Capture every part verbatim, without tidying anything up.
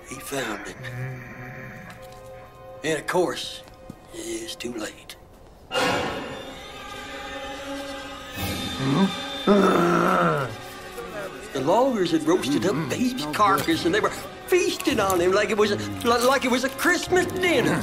He found it. And of course, it's too late. The loggers had roasted up baby's carcass, and they were feasting on him like it was a, like it was a Christmas dinner.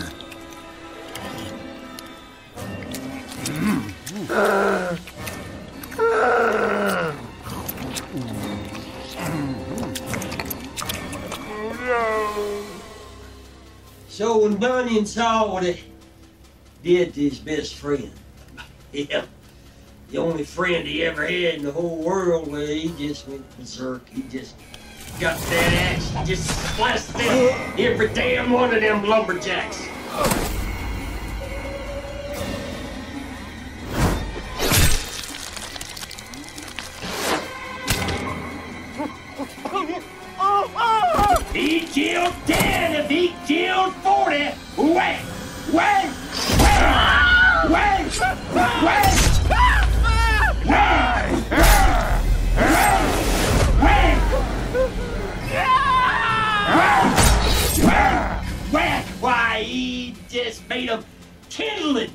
So when Bunyan saw what he did to his best friend, yeah, the only friend he ever had in the whole world, well, he just went berserk. He just got that axe, he just blasted every damn one of them lumberjacks. He killed ten if he killed forty. Wait, wait, wait, wait, wait. Why, he just made a kindling.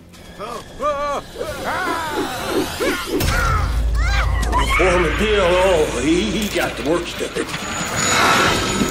Foreman Bill, oh, he, he got the worst of it.